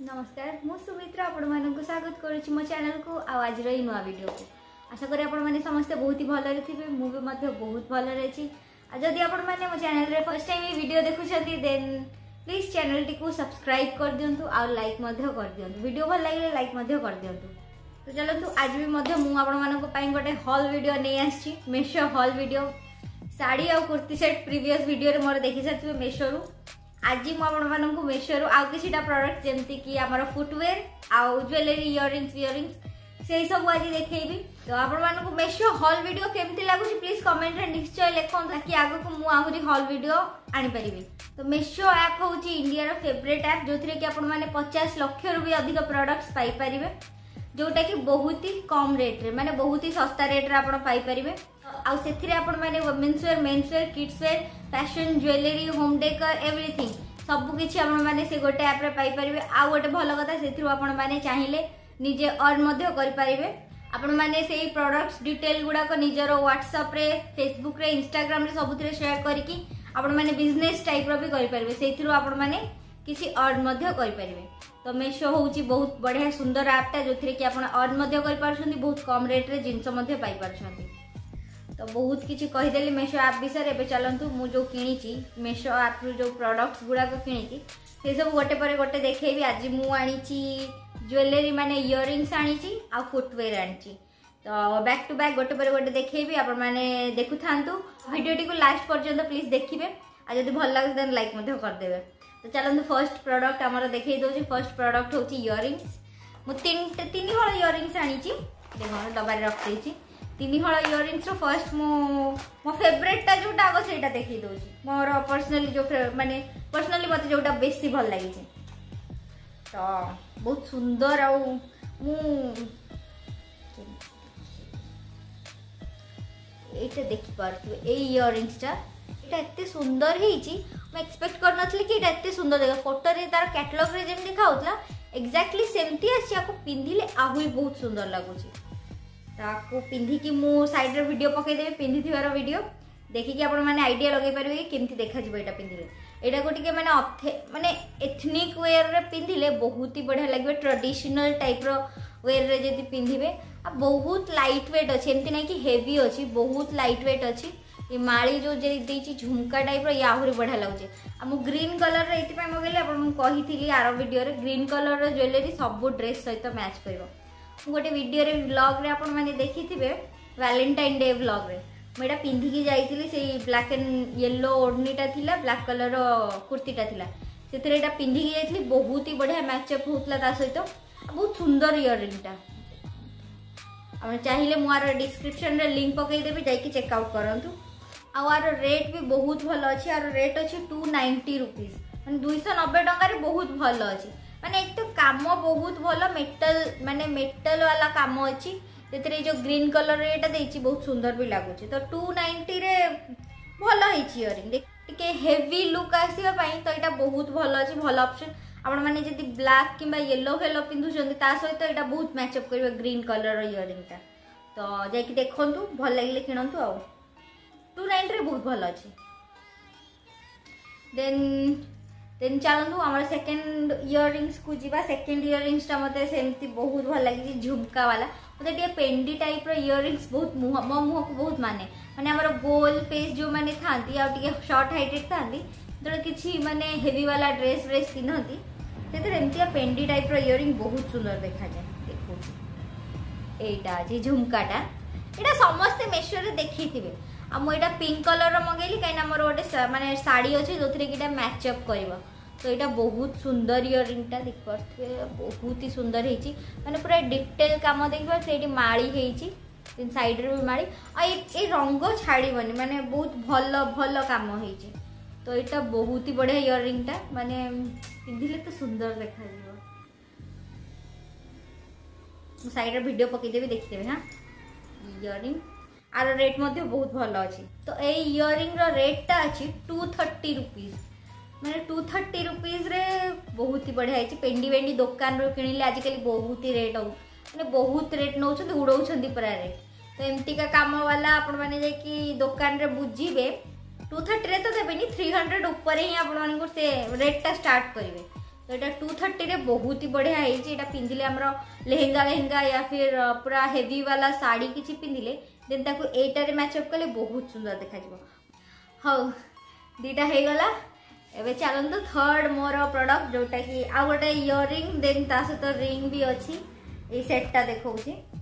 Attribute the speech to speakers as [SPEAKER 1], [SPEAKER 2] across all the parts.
[SPEAKER 1] नमस्कार मु सुमित्रा आपण मानक स्वागत करुच्ची मो चैनल को आज नुआ वीडियो को आशा करी आपण माने समस्त बहुत ही भल थे मुझे बहुत भल रही जदि आपण माने मो चैनल रे फर्स्ट टाइम ये वीडियो देखुछंती देन प्लीज चैनल टी को सब्सक्राइब कर दियंतु और लाइक मध्य कर दियंतु वीडियो भल लागे लाइक मध्य कर दियंतु। तो चलतु आज भी मध्य मु आपण मानक पई गोटे हॉल वीडियो नै आछि मेशो हॉल वीडियो साड़ी और कुर्ती सेट प्रीवियस वीडियो रे मोर देखि साथि मेशो रु आज मुझे मेशो रु आउ किछिटा प्रोडक्ट जेमती कि आमर फुटवेयर आउ ज्वेलरी इयरिंग्स से सब आज देखी। तो आपको मेशो हॉल वीडियो केमती लगुच प्लीज कमेंट रे निश्चय लिखो ताकि आगो को मुझे हॉल वीडियो आनी पारिबी। तो मेशो ऐप हूँ इंडिया रो फेवरेट ऐप जो कि आपण माने 50 लाख रु भी अधिक प्रोडक्ट्स पाई परिबे जोटा कि बहुत ही कम रेट रे माने बहुत ही सस्ता रेट रे आपण पाई परिबे। आउ सेथिरे आपण माने women's wear men's wear kids wear fashion jewellery home decor everything सब किछि आपण माने से गोटे ऐप रे पाई परिबे। आ गोटे भलो कथा सेथिरु आपण माने चाहिले निजे अर्न मध्य करि परिबे। आपण माने सेही प्रोडक्ट्स डिटेल गुडा को निजरो WhatsApp रे Facebook रे Instagram रे सबुथिरे शेयर करिकि आपण माने बिजनेस टाइप रो भी करि परिबे सेथिरु आपण माने किछि अर्न मध्य करि परिबे। तो मेशो होउची बहुत बढ़िया सुंदर ऐप ता जोथिरे कि आपण अर्न मध्य करि पारछन्ती बहुत कम रेट रे जिंस मध्य पाई पारछन्ती। तो बहुत किसी कहीदेली मेशो ऐप विषय एवं चलतु मु जो किणी मेशो ऐप रु जो प्रोडक्ट्स गुड़ाक किणी से सब गोटे पर गोटे देखेबी। आज मु आनी ज्वेलरी माने इयरिंग्स आनी आ फुटवेयर आनी तो बैक टू बैक गोटे पर गोटे देखेबी आपण माने देखु थांतु वीडियो टी को लास्ट पर्यंत प्लीज देखिबे आ जदी भल लागे देन लाइक मते कर देबे। तो चलतु फर्स्ट प्रोडक्ट हमर देखेई दोची फर्स्ट प्रोडक्ट होची इयरिंग्स मु तीन हळ इयरिंग्स आनी देखो डब्बा रे रख देची तीन हल इयरिंग्स रो फर्स्ट मो फेवरेट टा जोटा आगो सेटा देखि दोची मोर पर्सनली जो माने पर्सनली मते जोटा बेसी भल लागि छै। तो बहुत सुंदर आ मु एटा देखि पारथु ए इयरिंग्स टा एटा एते सुंदर हेई छी मैं एक्सपेक्ट कर नथली कि एटा एते सुंदर देखा फोटो रे तार कैटलॉग रे जेम दिखाउतला एग्जैक्टली सेमती आसी आको पिंधिले आहुई बहुत सुंदर लागु छी। ताको पिंधिकी मु साइड रे वीडियो पकई देबे पिंधि थिवार वीडियो देखिकी आपण माने आईडिया लगे पारबे कि केमती देखा जिवो एटा पिंधिले एटा को टिके माने एथनिक वेयर रे पिंधिले बहुत ही बढ़िया लागबे ट्रेडिशनल टाइप रो वेयर रे जदी पिंधिबे आ बहुत लाइट वेट अछि एमती नै कि हेवी अछि बहुत लाइट वेट अछि। ये माली जो जे देछि झुमका टाइप रो या आहुरी बढ़िया लागुचे आ मु ग्रीन कलर रे एति पय मगेले आपण मु कहिथिली आरो वीडियो रे ग्रीन कलर रो ज्वेलरी सब ड्रेस सहित मैच करबो। गोटे वीडियो रे व्लॉग रे आपण माने देखिथिबे वैलेंटाइन डे व्लॉग रे मेडा पिंधिकी जाईतिली से ब्लैक एंड येलो ओढ़नीटा थिला ब्लैक कलर रो कुर्तीटा थिला सेतरे एटा पिंधिकी जाईतिली बहुत ही बढ़िया मैचअप होतला ता सहित बहुत सुंदर इयरिंगटा आपण चाहिए मुआर डिस्क्रिप्शन रे लिंक पकई देबी जाई कि चेक आउट करंतु। आर रेट भी बहुत भल अच्छी आर रेट अच्छी 290 रुपीज माने 290 टंका रे बहुत भल अच्छी माने एक तो काम बहुत भल मेटल माने मेटल वाला काम अच्छी जेतरे जो ग्रीन कलर रे एटा देछि बहुत सुंदर भी लागुछि। तो 290 रे भल हिछि इयरिंग टिके हेवी लुक आसीबा पई तो एटा बहुत भल अछि भल ऑप्शन आपण माने जदी ब्लैक किबा येलो हेलो पिंधु जंदी ता सहित एटा बहुत मैच अप करबे ग्रीन कलर रो इयरिंगटा। तो जाय कि देखंतु भल लागिले किनंतु आ 290 रे बहुत भल अछि। देन चलतु आम सेकेंड इयरिंग्स को जीवा सेकेंड इयरिंग्स टा मते सेमती बहुत भल लगी झुमका वाला मते टिके पेंडी टाइप रो इयरिंग्स बहुत मो मुह को बहुत माने हमर गोल फेस जो माने थांती आ टिके शॉर्ट हाइटेड थांती तो किछि माने हेवी वाला ड्रेस पिनहती तेतर एमतिया पेंडी टाइप रो इयरिंग बहुत सुंदर देखा जाय। देखो एटा जे झुमकाटा एटा समस्त मेशो रे देखिथिबे आ मु एटा पिंक कलर रो मगेली काइना मोर गोटे माने साड़ी अछि जोथरे किटा मैच अप करबो। तो यहाँ बहुत सुंदर इयरिंगटा देख पारे बहुत ही सुंदर है माने पूरा डिटेल काम देख से माड़ी है साइड रे भी माड़ी आ ये रंग छाड़बनी माने बहुत भल भल काम है। तो यहाँ बहुत ही बढ़िया इयरिंगटा माने पिंधिले तो सुंदर देखा साइड रे वीडियो पकईदेवी देखिदेवे। हाँ इयरिंग आर रेट मध्य बहुत भल अच्छी। तो ये इयरिंग रो रेट टा अच्छी 230 रुपीज मैंने 230 रुपीज रे बहुत ही बढ़िया है। पेंडी वेंडी दुकान रो किଣିले आजिकल बहुत ही रेट हो माने बहुत रेट नौ उड़ाऊँ पूरा रेट। तो एमती का काम वाला आपण मैंने जाकि दुकान रे बुझीबे 230 रे तो देबेनी 300 ऊपर ही आपण से रेट टा स्टार्ट करेंगे तो यहाँ 230 रे बहुत ही बढ़िया है। पिंधिले आमर लेहेंगा लेहेंगा या फिर पूरा हेवी वाला साड़ी किसी पिंधिले देन ताको एटारे मैचअप कले बहुत सुंदर देखा जिवो। हाँ दीटा हो गला। एबे चलतु थर्ड मोर प्रोडक्ट जोटा कि आ गोटे इयरिंग देन ता सहित रिंग भी अच्छी। ये सेटटा देखा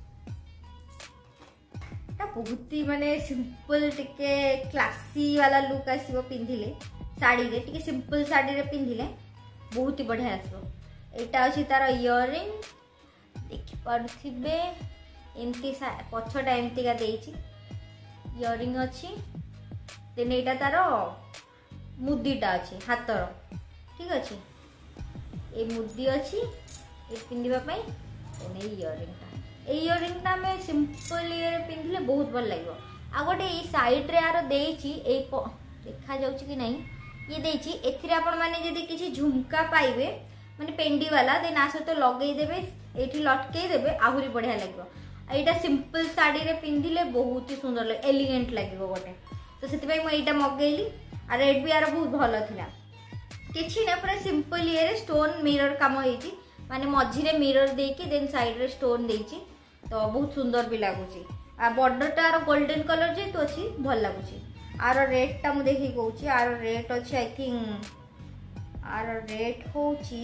[SPEAKER 1] बहुत ही माने सिंपल टिके क्लासी वाला लुक आसो पिंधिले साड़ी रे टिके सिंपल साड़ी रे पिंधिले बहुत ही बढ़िया आसो। एटा अछि तार इयरिंग देखि पारुथिबे एमती पछटा एमती का देछि इयरिंग अछि। देन एटा तार मुदीटा अछि हातर ठीक अछि। ए मुदी अछि ए पिंदिबा पई देन इयरिंग में सिंपल ये पिंधिले बहुत भल लगे। आ गोटे ये साइड रे यार देछि ए देखा जाउछि कि नहीं ये देछि एथिरे आपण माने जदी किछि झुमका पाइबे माने पेंडी वाला देन आसो तो लगे देबे एठी लटके देबे आहुरी बढ़िया लागो। एटा सिंपल साड़ी रे पिंधिले बहुत ही सुंदर लगे एलिगेंट लागो गोटे। तो सेति भाई म एटा मगेली आ रेट भी यार बहुत भल थिला किछि ना पूरा सिंपल ये रे स्टोन मिरर काम होईछि माने मझिरे मिरर देकी देन साइड रे स्टोन देछि तो बहुत सुंदर भी लगुच। आ बॉर्डर टार गोल्डन कलर जेतु अच्छी भल लगुच। आर रेट टा मु देखि कहूची आर रेट अच्छी आई थिंक आर रेट होची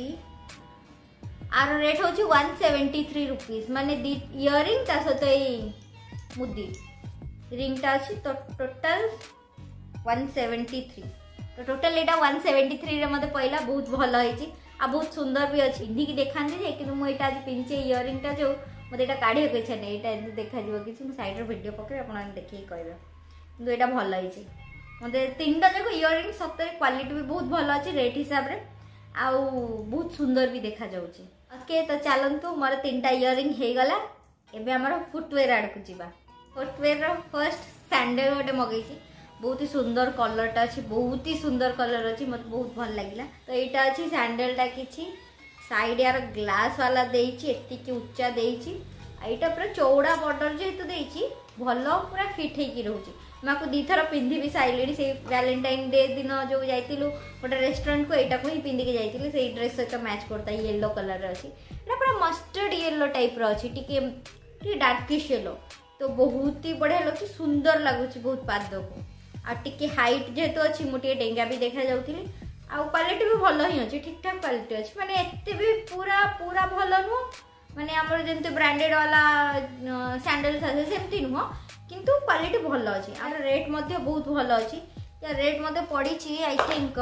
[SPEAKER 1] 173 रुपीस माने इयरिंग ता सहित ए मुदी रिंग टा अच्छी तो टोटल 173। तो टोटल एटा 173 रे मते पहिला बहुत भल होईची आ बहुत सुंदर भी अच्छी। इन्हीं की देखांती जे कि मु एटा आज पिंचे इयरिंग टा जो मत यहाँ काढ़ी को इच्छा नहीं यहाँ देखा कि सैड्रे भिड पकड़े आप देखिए कहे कि यहाँ भल है। मत तीन टा जाक इयरिंग सतरे क्वालिटी भी बहुत भल अच्छे रेट हिसाब से आउ बहुत सुंदर भी देखा जाउची। ओके तो चलतु मोर 3टा इयरिंग हो गला। एबे हमर फुटवेयर आड़ को जीवा। फुटवेयर फर्स्ट सैंडल गोटे मगई बहुत ही सुंदर कलरटा अच्छी बहुत ही सुंदर कलर अच्छी मत बहुत भल लगे। तो यहाँ अच्छी सैंडलटा किसी साइड यार ग्लास वाला देइछि एतिकी उच्चा देइछि। एटा पूरा चौड़ा बॉर्डर जेतु देइछि भल पूरा फिट हेकी रहउछि। माको दी थर पिंधि भी साइलेडी से वैलेंटाइन डे दिन जो जाइतिलु गोटे रेस्टोरेंट को एटा को ही पिंधि के जाइतिलु से ड्रेस सहित मैच करता येलो कलर रे अछि। एटा पूरा मस्टर्ड येलो टाइप रो अछि टिके डार्किश येलो तो बहुत ही बढ़िया लगछि सुंदर लगुछि बहुत पाद को। आ टिके हाइट जेतु अछि मुटिए डेंगा भी देखा जाउथिली आ क्वालिटी भी भल ही अच्छी ठीक ठाक क्वालिटी अच्छी माने एते भी पूरा पूरा भल नुह माने हमर जेंते ब्रांडेड वाला सैंडल था सेमती नुह किंतु क्वालिटी भल अच्छी। आर रेट मध्य बहुत भल अच्छी। या रेट मध्य पड़ी आई थिंक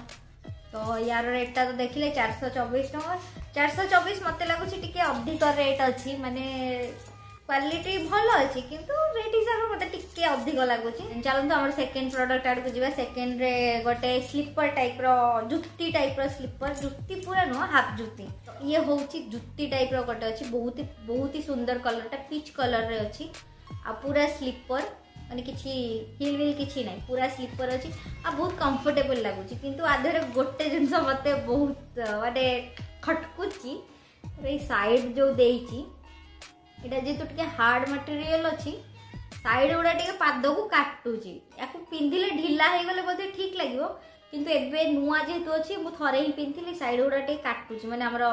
[SPEAKER 1] तो यार रेटा तो देखिले 424 टका 424 मते लगुच टिके अधिक रेट अच्छी माने क्वालिटी भल अच्छी किंतु रेट हिसाब से मते टिके अधिक लगुच। चलते हमर सेकंड प्रोडक्ट आड़ को जीवा। सेकंड रे गोटे स्लीपर टाइप रो जुत्ती टाइप रो स्लीपर जुत्ती पूरा नुह हाफ जुत्ती तो ये होची जुत्ती टाइप रो गोटे अच्छी बहुत ही सुंदर कलरटा पीच कलर रे अच्छी आ पूरा स्लीपर माने किछि हिल विल किछि नै पूरा स्लीपर अच्छी आ बहुत कंफर्टेबल लगुच। किंतु आधर गोटे जिनस मते बहुत माने खटकुची रे साइड जो देइची एटा जेतु टिके हार्ड मटेरियल अच्छी साइड गुड़ा टिके पाद को काटुची याकू पिंधिले ढिला हो गले बोधे ठीक लगिवो किंतु एबे नुआ जेतु अच्छी मु थरे ही पिंधिली साइड गुड़ा टिके काटुची माने हमर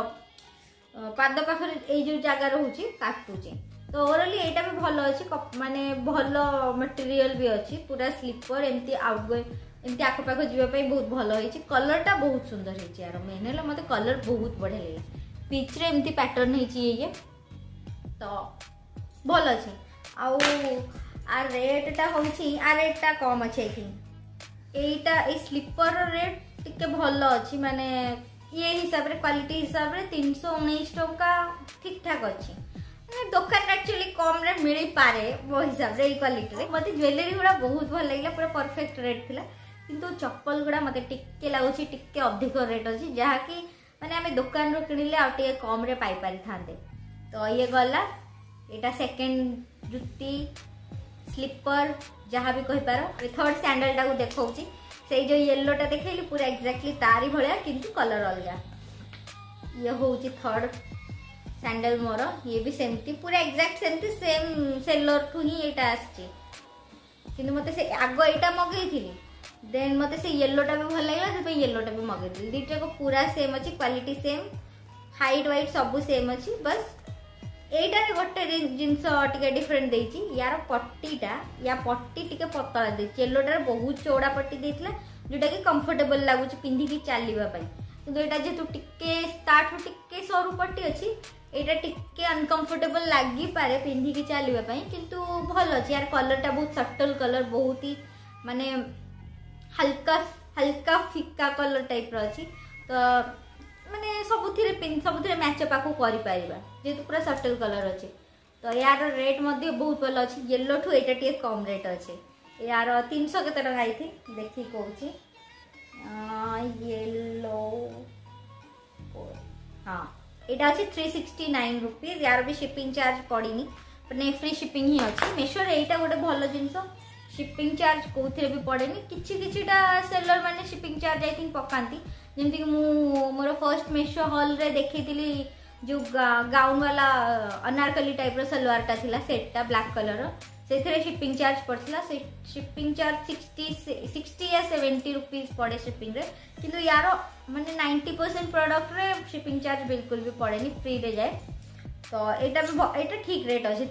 [SPEAKER 1] पाद पाखरे ए जो जगह रहउची काटुची। तो ओवरऑल एटा भी भल अच्छी माने भल मटेरियल भी अच्छी पूरा स्लीपर एमती आउटगोइंग एमती आख पाख जीवा पई बहुत भल होईची। कलरटा बहुत सुंदर होईची यार मेन हला मते कलर बहुत बढ़िया लागला पीच रे एमती पैटर्न होईची ये तो भल अच्छे। आउ आ रेटा होची आ रेटा कम अच्छे I think Etah A sleeper rate टिके भल अच्छी माने ये हिसाब रे क्वालिटी हिसाब रे 319 टका ठीक ठाक अच्छी माने दुकान एक्चुअली कम रे मिली पारे वो हिसाब रे क्वालिटी रे। मते ज्वेलरी गुड़ा बहुत भल लागला पूरा परफेक्ट रेट थिला किंतु चप्पल गुड़ा मते टिके लागुची टिके अधिक रेट अच्छी जहा कि माने आमे दुकान रो किनिले आ टिके कम रे पाई पारि थांते। तो ये गला एटा सेकंड जुत्ती स्लीपर जहाँ भी कहि पारो। थर्ड सैंडल टा को देखौची से जो येलो टा देखैली पूरा एक्जेक्टली तारी भलिया किंतु कलर अलगा। ये होची थर्ड सैंडल मोर ये भी सेमती पूरा एक्जेक्ट सेमती सेम सेलर ठू ही एटा आछी किंतु मते से आगो एटा मगैथिली देन मते से येलोटा भी भल लगला से येलोटा भी मगेदेली दुईटा को पूरा सेम अच्छी क्वालिटी सेम हाइट वाइट सब सेम अच्छी बस एटारे गोटे जिनस टिके डिफरेंट देछि यार पट्टीटा या पट्टी टिके पतला देछि येलोटार बहुत चौड़ा पट्टी देथिला जोटा कि कंफर्टेबल लागुछि पिंधी की चलीबा पई किंतु एटा जेतु टिके स्टार्ट टिके सरू पट्टी अछि एटा टिके अनकंफर्टेबल लागी पारे पिंधी की चलीबा पई किंतु भल अछि यार कलरटा बहुत सटल कलर बहुत ही माने हल्का हल्का फिका कलर टाइप रो अछि तो माने सबुथिरे मैच पाखु करि पारिबा जेतु पूरा सटल कलर अछि तो यार रेट मध्ये बहुत भल अछि येलो ठु एटा टिके कम रेट अछि यार 300 केते टका आइथि देखि कहूची येलो हाँ एटा अछि 369 रुपीस यार भी शिपिंग चार्ज पड़िनी माने फ्री शिपिंग ही अछि मेशो रे एटा गोटे भल जिंस शिपिंग चार्ज कोथिरे भी पड़ेनी किछिटा सेलर माने शिपिंग चार्ज आई थिंक पकांती जेमती कि मोर फर्स्ट मेशो हॉल रे देखैतिली जो गाउन वाला अनारकली टाइप रो सलवार टा थिला सेटटा ब्लैक कलर से शिपिंग चार्ज पड़ता से शिपिंग चार्ज 60 या 70 रुपीस पड़े शिपिंग रे किंतु यार माने 90% प्रोडक्ट रे शिपिंग चार्ज बिल्कुल भी पड़ेनी फ्री रे जाए तो एटा ठीक रेट अछि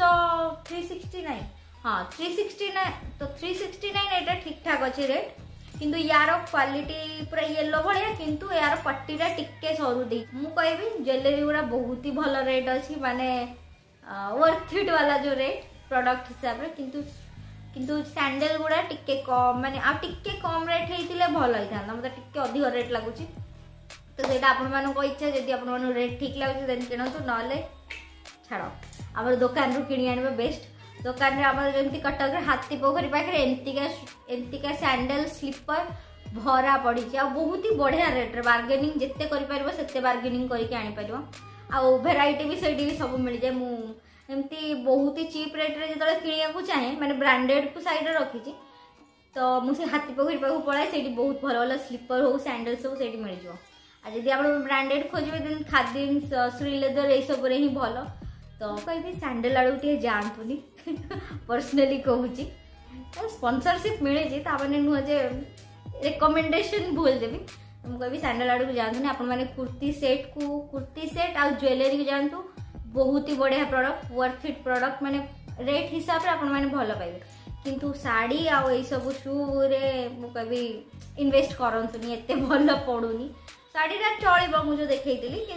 [SPEAKER 1] 369 हाँ 369 तो 369 एटा ठीक ठाक अछि रेट किंतु यार क्वालिटी पूरा येलो भलिया किंतु यार पट्टीटा टिके सरू दे मु कहबी ज्वेलरी गुड़ा बहुत ही भल रेट अछि माने वर्थ इट वाला जो रेट प्रोडक्ट हिसाब रे किंतु सैंडल गुड़ा टिके कम माने आ टिके कम रेट हेतिले भल होइथा मते टिके अधिक रेट लागुची तो सेटा आपन मानो को इच्छा जदी आपन मानो रेट ठीक लागुची देन किनंतु नले छाड़ो हमर दुकान रु किनी आनिबे बेस्ट दुकान रे हमर जेंती कटक रे हाथी पोखरी पाखरे एंतिका सैंडल स्लीपर भरा पड़ी आ बहुत ही बढ़िया रेट रे बार्गेनिंग जत्ते करि परबो सेते बार्गेनिंग करके आनी परबो आ वेराइटी भी सेठी भी सब मिल जाए मु एमती बहुत ही चीप रेट रे जतले किनिया को चाहे माने ब्रांडेड को साइड रे रखी छी तो मु से हाथी पोखरी पाखु पळाय सेठी बहुत भलो भलो स्लीपर हो सैंडल सब सेठी मिल जो आ जदी आपण ब्रांडेड खोजबे देन खादिन श्री लेदर ए सब रे ही भलो तो कहबी सैंडल आड़ू टे जानतुनी पर्सनली कहूची स्पॉन्सरशिप मिले जे ता माने नुह जे रिकमेंडेशन बोल देबी हम कहबी सैंडल आड़ू जानतुनी आपण माने कुर्ती सेट आ ज्वेलरी को जानतु बहुत ही बढ़िया प्रोडक्ट वर्थ इट प्रोडक्ट माने रेट हिसाब रे आपण माने भलो पाइबे किंतु साड़ी आ ए सब शू रे मु कहबी इन्वेस्ट करंतुनी एते भलो पडुनी साड़ी रा चळिबो मु जो देखैतिली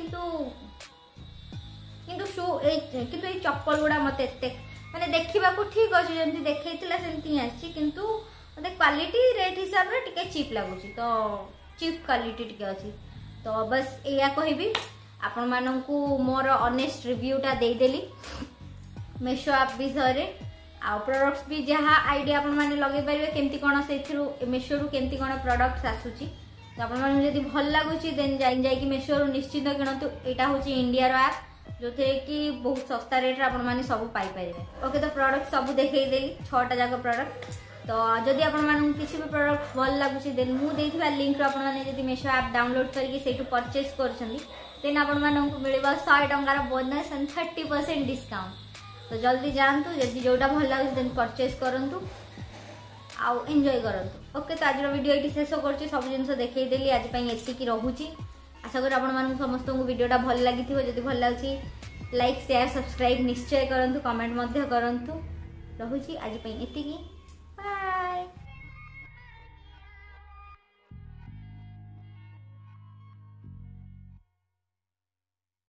[SPEAKER 1] किंतु शू किंतु ए चप्पल गुड़ा मते एते माने देखिबा को ठीक अछि जेंती देखैतिला सेंती आछि किंतु मते क्वालिटी रेट हिसाब रे टिके चीप लागुची तो चीप क्वालिटी टिके अछि तो बस एया कहबी आपण माननकु मोर ऑनेस्ट रिव्यूटा दे देली मेशो ऐप विषय रे आ प्रोडक्ट्स भी जहा आईडिया आपण माने लगे परिबे केमती कोन सेथिरु मेशो रु केमती कोन प्रोडक्ट्स आसुची तो आपण माने जदी भल लागुची देन जाई कि मेशो रु निश्चित किनतु एटा होची इंडिया रो ऐप जो थे कि बहुत सस्ता रेट आपण माने सब पाई परिबे ओके तो प्रोडक्ट सब देखै देली 6टा जाक प्रोडक्ट तो जदि आपण मानन किसी भी प्रोडक्ट भल लागुची देन मु देथिबा लिंक रो आपण माने जदि मेशो ऐप डाउनलोड करके सेटु परचेज करछंदी देन आपण मानन को मिलबा 100 टंकार बोनस एंड 30% डिस्काउंट तो जल्दी जानतु जदि जोटा भल लागुची देन परचेज करंतु आउ एन्जॉय करंतु ओके तो आज वीडियो एटी शेष करछि सब जिंस देखै देली आज पई एति की रहूची आशा करी आपण मानन समस्त को वीडियोटा भल लागिथिबो जदि भल लागछि लाइक शेयर सब्सक्राइब निश्चय करंतु कमेंट मध्य करंतु रहूची आज पई एति की।